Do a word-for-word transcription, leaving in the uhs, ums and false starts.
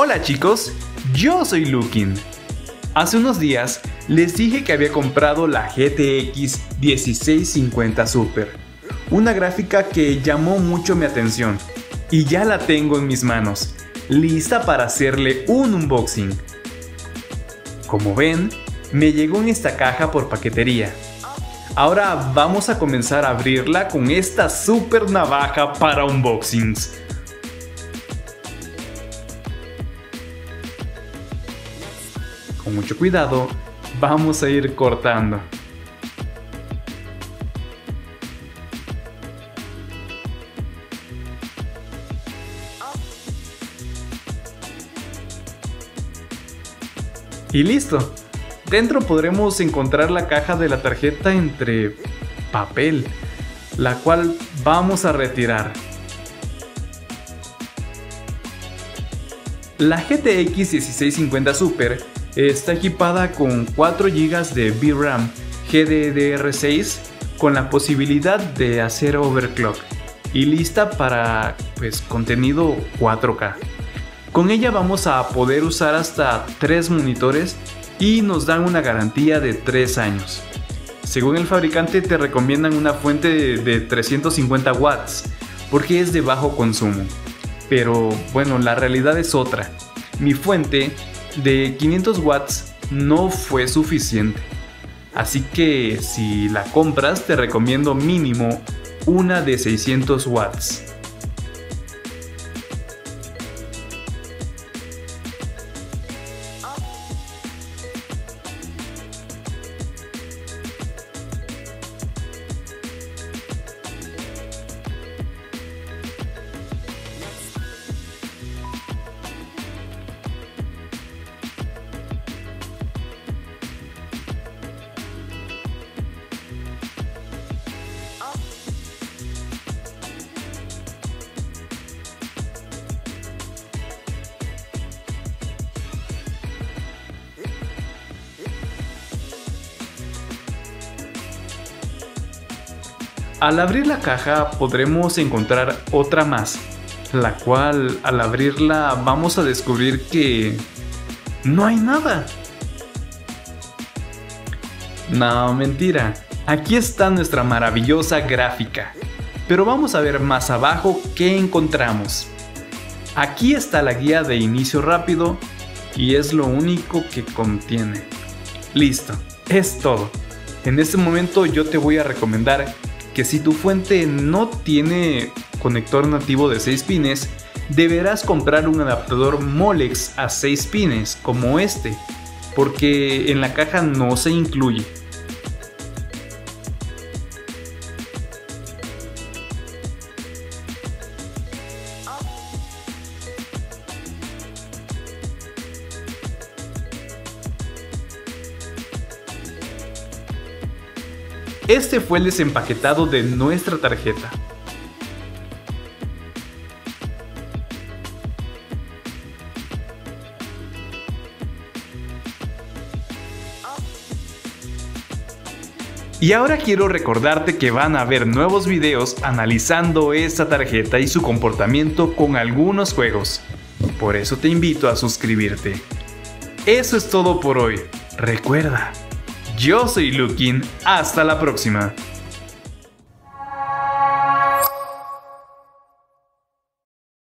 Hola chicos, yo soy Lukin. Hace unos días les dije que había comprado la G T X dieciséis cincuenta Super, una gráfica que llamó mucho mi atención y ya la tengo en mis manos, lista para hacerle un unboxing. Como ven, me llegó en esta caja por paquetería. Ahora vamos a comenzar a abrirla con esta super navaja para unboxings. Con mucho cuidado, vamos a ir cortando. Y listo. Dentro podremos encontrar la caja de la tarjeta entre papel, la cual vamos a retirar. La G T X dieciséis cincuenta Super está equipada con cuatro gigas de V RAM G D D R seis con la posibilidad de hacer overclock y lista para pues, contenido cuatro K. Con ella vamos a poder usar hasta tres monitores y nos dan una garantía de tres años. Según el fabricante te recomiendan una fuente de, de trescientos cincuenta watts porque es de bajo consumo. Pero bueno, la realidad es otra. Mi fuente de quinientos watts no fue suficiente. Así que si la compras te recomiendo mínimo una de seiscientos watts. Al abrir la caja podremos encontrar otra más, la cual al abrirla vamos a descubrir que no hay nada. No, mentira, aquí está nuestra maravillosa gráfica, pero vamos a ver más abajo qué encontramos. Aquí está la guía de inicio rápido y es lo único que contiene. Listo, es todo. En este momento yo te voy a recomendar que si tu fuente no tiene conector nativo de seis pines, deberás comprar un adaptador Molex a seis pines como este, porque en la caja no se incluye. Este fue el desempaquetado de nuestra tarjeta. Y ahora quiero recordarte que van a haber nuevos videos analizando esta tarjeta y su comportamiento con algunos juegos. Por eso te invito a suscribirte. Eso es todo por hoy. Recuerda, yo soy Lukin, hasta la próxima.